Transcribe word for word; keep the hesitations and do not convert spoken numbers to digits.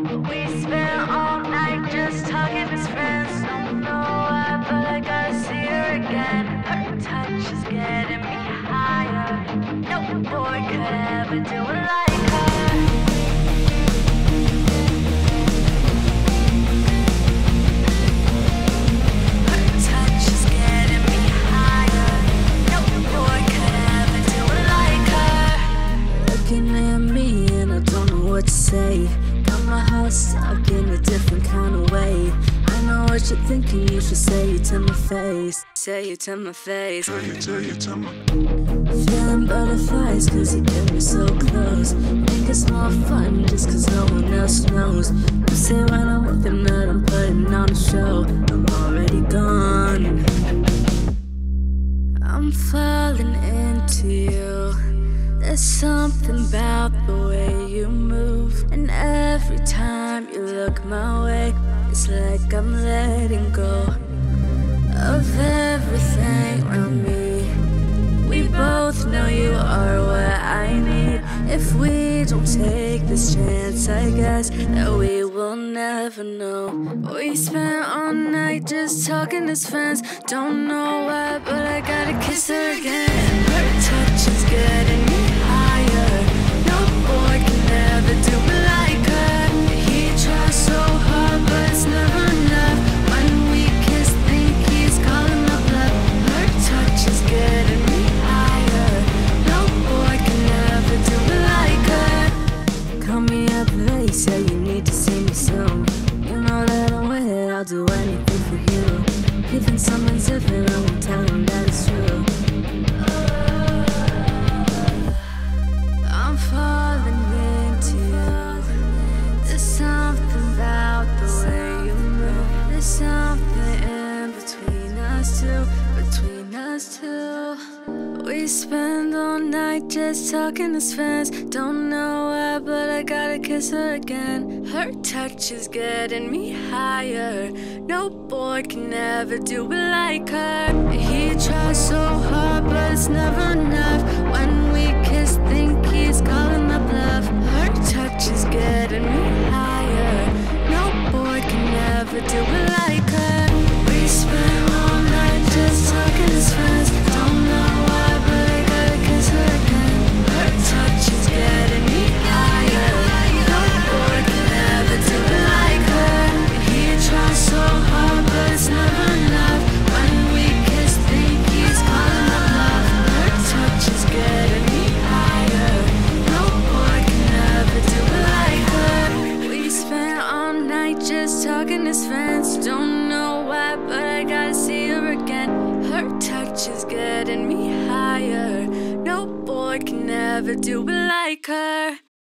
We spent all night just talking as friends. Don't know why, but I gotta see her again. Her touch is getting me higher. No boy could ever do it like her. Her touch is getting me higher. No boy could ever do it like her. Looking at me and I don't know what to say. Got my heart stuck in a different kind of way. I know what you're thinking, you should say it to my face. Say it to my face. Tell you, tell you, tell me. Feeling butterflies cause you get me so close. Think it's more fun just cause no one else knows. You say when I'm with him that I'm putting on a show. I'm already gone. I'm falling into you. There's something about the way you move, and every time you look my way, it's like I'm letting go of everything around me. We both know you are what I need. If we don't take this chance, I guess that we will never know. We spent all night just talking as friends. Don't know why, but I gotta kiss her again. Her touch is getting me higher. No boy can ever do me like her. He tries so hard, but it's never enough. When we kiss, think he's calling my bluff. Her touch is getting me higher. No boy can ever do me like her. Call me up late, say you need to see me soon. You know that I'm with it, I'll do anything for you. Even someone's different, I won't tell him that it's true. I'm falling into you. There's something about the way you move. There's something in between us two, between us two. We spend all night just talking as friends. Don't know why, but I gotta kiss her again. Her touch is getting me higher. No boy can ever do it like her. He tries so hard, but it's never enough. When we kiss, think he's calling my bluff. Her touch is getting me higher. No boy can ever do it like her. We spent all night just talking as friends. Don't know why, but I gotta kiss her again. Her touch is getting me higher. No boy can ever do it like her. He tries so hard, but it's never enough. When we kiss, think he's calling my bluff. Her touch is getting me higher. No boy can ever do it like her. We spent all night just talking as friends. Don't know why, but I gotta see her again. Her touch is getting me higher. No boy can ever do it like her.